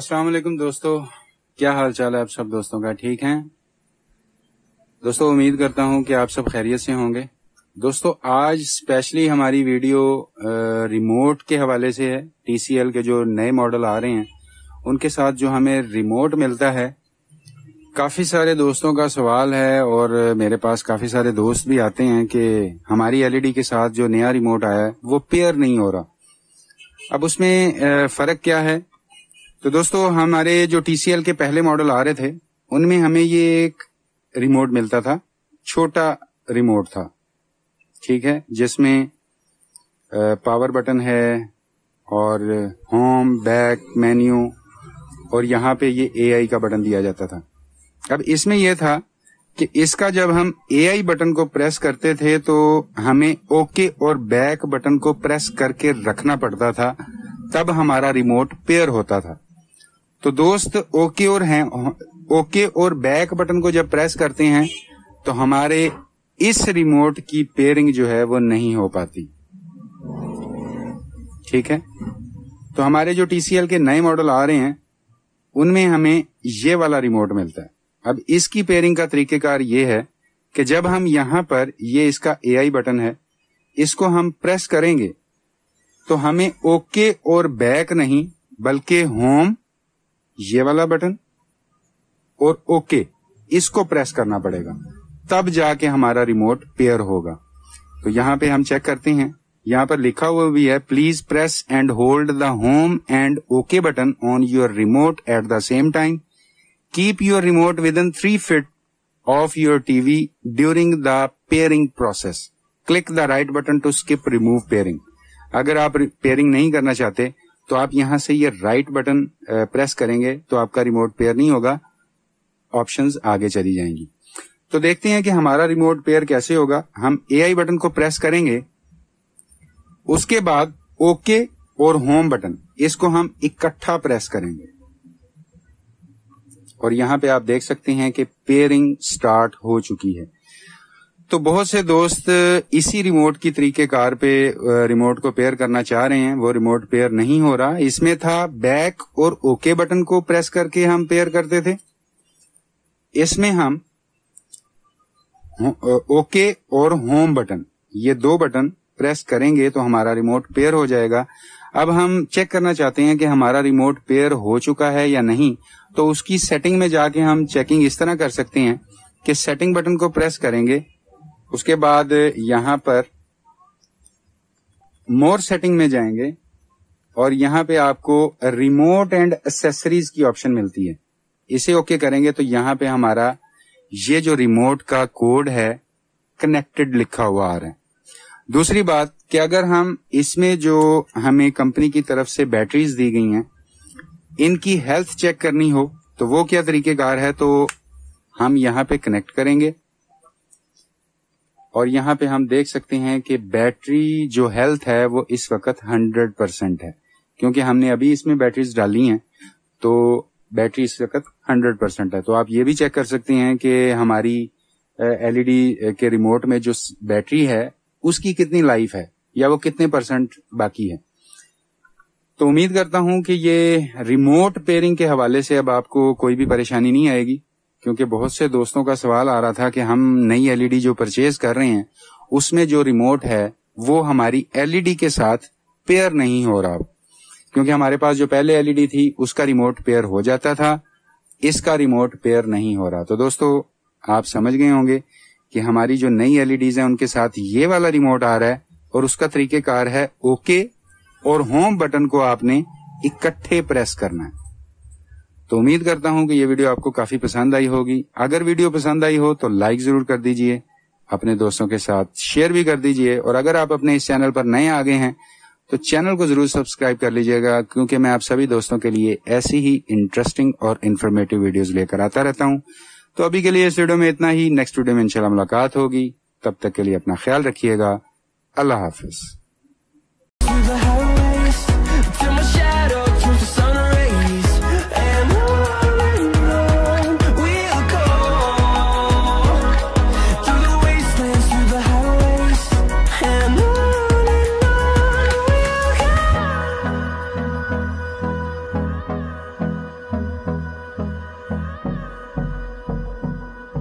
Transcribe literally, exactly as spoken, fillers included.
السلام علیکم دوستو، کیا حال چال ہے آپ سب دوستوں کا؟ ٹھیک ہیں دوستو؟ امید کرتا ہوں کہ آپ سب خیریت سے ہوں گے۔ دوستو آج اسپیشلی ہماری ویڈیو ریموٹ کے حوالے سے ہے۔ ٹی سی ایل کے جو نئے ماڈل آ رہے ہیں ان کے ساتھ جو ہمیں ریموٹ ملتا ہے، کافی سارے دوستوں کا سوال ہے اور میرے پاس کافی سارے دوست بھی آتے ہیں کہ ہماری ایل ای ڈی کے ساتھ جو نیا ریموٹ آیا ہے وہ پیئر نہیں ہو رہا۔ اب اس میں فرق کیا ہے؟ تو دوستو ہمارے جو ٹی سی ایل کے پہلے ماڈل آ رہے تھے ان میں ہمیں یہ ایک ریموٹ ملتا تھا، چھوٹا ریموٹ تھا، ٹھیک ہے، جس میں پاور بٹن ہے اور ہوم، بیک، مینیو اور یہاں پہ یہ اے آئی کا بٹن دیا جاتا تھا۔ اب اس میں یہ تھا کہ اس کا جب ہم اے آئی بٹن کو پریس کرتے تھے تو ہمیں اوکے اور بیک بٹن کو پریس کر کے رکھنا پڑتا تھا، تب ہمارا ریموٹ پیئر ہوتا تھا۔ تو دوست اوکے اور ہیں اوکے اور بیک بٹن کو جب پریس کرتے ہیں تو ہمارے اس ریموٹ کی پیئرنگ جو ہے وہ نہیں ہو پاتی، ٹھیک ہے۔ تو ہمارے جو ٹی سی ایل کے نئے ماڈل آ رہے ہیں ان میں ہمیں یہ والا ریموٹ ملتا ہے۔ اب اس کی پیئرنگ کا طریقہ کار یہ ہے کہ جب ہم یہاں پر یہ اس کا اے آئی بٹن ہے، اس کو ہم پریس کریں گے تو ہمیں اوکے اور بیک نہیں بلکہ ہوم، یہ والا بٹن اور اوکے اس کو پریس کرنا پڑے گا، تب جا کے ہمارا ریموٹ پیئر ہوگا۔ تو یہاں پہ ہم چیک کرتے ہیں، یہاں پر لکھا ہوا بھی ہے please press and hold the home and okay button on your remote at the same time, keep your remote within three feet of your T V during the pairing process, click the right button to skip remove pairing. اگر آپ pairing نہیں کرنا چاہتے تو آپ یہاں سے یہ رائٹ بٹن پریس کریں گے تو آپ کا ریموٹ پیئر نہیں ہوگا، آپشنز آگے چلی جائیں گی۔ تو دیکھتے ہیں کہ ہمارا ریموٹ پیئر کیسے ہوگا۔ ہم اے آئی بٹن کو پریس کریں گے، اس کے بعد اوکے اور ہوم بٹن اس کو ہم اکٹھا پریس کریں گے اور یہاں پہ آپ دیکھ سکتے ہیں کہ پیئرنگ سٹارٹ ہو چکی ہے۔ تو بہت سے دوست اسی ریموٹ کی طریقہ کار پہ ریموٹ کو پیئر کرنا چاہ رہے ہیں، وہ ریموٹ پیئر نہیں ہو رہا۔ اس میں تھا بیک اور اوکے بٹن کو پریس کر کے ہم پیئر کرتے تھے، اس میں ہم اوکے اور ہوم بٹن یہ دو بٹن پریس کریں گے تو ہمارا ریموٹ پیئر ہو جائے گا۔ اب ہم چیک کرنا چاہتے ہیں کہ ہمارا ریموٹ پیئر ہو چکا ہے یا نہیں، تو اس کی سیٹنگ میں جا کے ہم چیکنگ اس طرح کر سکتے ہیں کہ سیٹنگ بٹن کو پریس کریں گے، اس کے بعد یہاں پر مور سیٹنگ میں جائیں گے اور یہاں پہ آپ کو ریموٹ اینڈ ایکسیسریز کی آپشن ملتی ہے، اسے اوکے کریں گے تو یہاں پہ ہمارا یہ جو ریموٹ کا کوڈ ہے کنیکٹڈ لکھا ہوا آ رہا ہے۔ دوسری بات کہ اگر ہم اس میں جو ہمیں کمپنی کی طرف سے بیٹریز دی گئی ہیں ان کی ہیلتھ چیک کرنی ہو تو وہ کیا طریقہ کار ہے، تو ہم یہاں پہ کنیکٹ کریں گے اور یہاں پہ ہم دیکھ سکتے ہیں کہ بیٹری جو ہیلتھ ہے وہ اس وقت ہنڈریڈ پرسینٹ ہے، کیونکہ ہم نے ابھی اس میں بیٹریز ڈالی ہیں تو بیٹری اس وقت ہنڈریڈ پرسینٹ ہے۔ تو آپ یہ بھی چیک کر سکتے ہیں کہ ہماری ایل ای ڈی کے ریموٹ میں جو بیٹری ہے اس کی کتنی لائف ہے یا وہ کتنے پرسنٹ باقی ہے۔ تو امید کرتا ہوں کہ یہ ریموٹ پیئرنگ کے حوالے سے اب آپ کو کوئی بھی پریشانی نہیں آئے گی، کیونکہ بہت سے دوستوں کا سوال آ رہا تھا کہ ہم نئی ایل ای ڈی جو پرچیز کر رہے ہیں اس میں جو ریموٹ ہے وہ ہماری ایل ای ڈی کے ساتھ پیئر نہیں ہو رہا، کیونکہ ہمارے پاس جو پہلے ایل ای ڈی تھی اس کا ریموٹ پیئر ہو جاتا تھا، اس کا ریموٹ پیئر نہیں ہو رہا۔ تو دوستو آپ سمجھ گئے ہوں گے کہ ہماری جو نئی ایل ای ڈیز ہیں ان کے ساتھ یہ والا ریموٹ آ رہا ہے اور اس کا طریقہ کار ہے اوکے اور ہوم بٹن کو آپ نے اکٹھے پریس کرنا ہے۔ تو امید کرتا ہوں کہ یہ ویڈیو آپ کو کافی پسند آئی ہوگی۔ اگر ویڈیو پسند آئی ہو تو لائک ضرور کر دیجئے، اپنے دوستوں کے ساتھ شیئر بھی کر دیجئے، اور اگر آپ اپنے اس چینل پر نئے آ گئے ہیں تو چینل کو ضرور سبسکرائب کر لیجئے گا، کیونکہ میں آپ سبھی دوستوں کے لیے ایسی ہی انٹرسٹنگ اور انفارمیٹیو ویڈیوز لے کر آتا رہتا ہوں۔ تو ابھی کے لیے اس ویڈیو میں اتنا ہی، نیکسٹ ویڈیو میں انشاءاللہ ملاقات ہوگی، تب تک کے لیے اپنا خیال رکھیے گا، اللہ حافظ۔